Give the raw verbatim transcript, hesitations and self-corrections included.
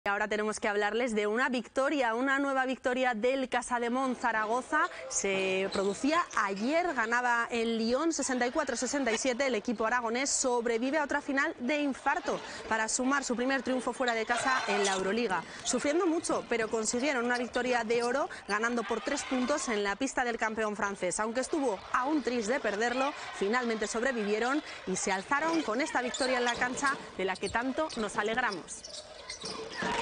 Ahora tenemos que hablarles de una victoria, una nueva victoria del Casademont Zaragoza. Se producía ayer, ganaba el Lyon sesenta y cuatro a sesenta y siete. El equipo aragonés sobrevive a otra final de infarto para sumar su primer triunfo fuera de casa en la Euroliga. Sufriendo mucho, pero consiguieron una victoria de oro, ganando por tres puntos en la pista del campeón francés. Aunque estuvo a un tris de perderlo, finalmente sobrevivieron y se alzaron con esta victoria en la cancha de la que tanto nos alegramos.